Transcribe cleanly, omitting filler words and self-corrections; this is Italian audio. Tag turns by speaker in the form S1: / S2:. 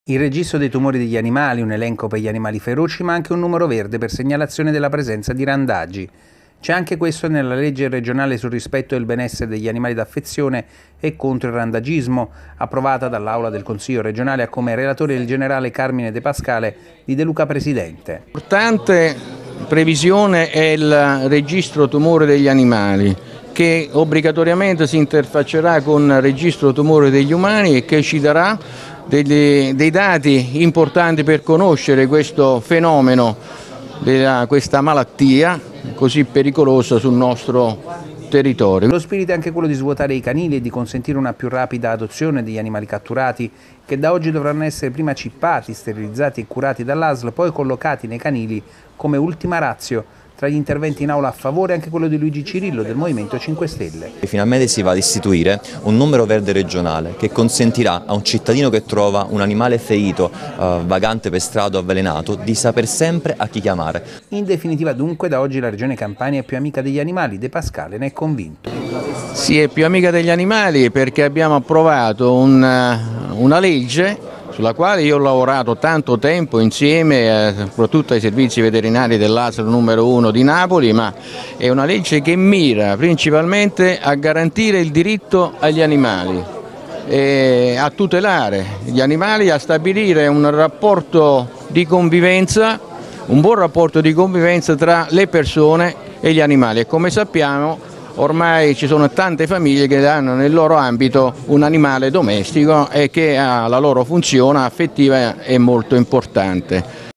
S1: Il registro dei tumori degli animali, un elenco per gli animali feroci, ma anche un numero verde per segnalazione della presenza di randaggi. C'è anche questo nella legge regionale sul rispetto del benessere degli animali d'affezione e contro il randagismo, approvata dall'Aula del Consiglio regionale, a come relatore il generale Carmine De Pascale di De Luca Presidente.
S2: Importante previsione è il registro tumore degli animali, che obbligatoriamente si interfaccerà con il registro tumore degli umani e che ci darà dei dati importanti per conoscere questo fenomeno, questa malattia così pericolosa sul nostro territorio.
S1: Lo spirito è anche quello di svuotare i canili e di consentire una più rapida adozione degli animali catturati, che da oggi dovranno essere prima cippati, sterilizzati e curati dall'ASL, poi collocati nei canili come ultima ratio. Tra gli interventi in aula a favore anche quello di Luigi Cirillo del Movimento 5 Stelle.
S3: Finalmente si va ad istituire un numero verde regionale che consentirà a un cittadino che trova un animale ferito, vagante per strada o avvelenato, di saper sempre a chi chiamare.
S1: In definitiva dunque da oggi la Regione Campania è più amica degli animali, De Pascale ne è convinto.
S2: Si è più amica degli animali perché abbiamo approvato una legge sulla quale io ho lavorato tanto tempo insieme soprattutto ai servizi veterinari dell'ASL numero 1 di Napoli, ma è una legge che mira principalmente a garantire il diritto agli animali, a tutelare gli animali, a stabilire un rapporto di convivenza, un buon rapporto di convivenza tra le persone e gli animali, e come sappiamo ormai ci sono tante famiglie che hanno nel loro ambito un animale domestico e che ha la loro funzione affettiva è molto importante.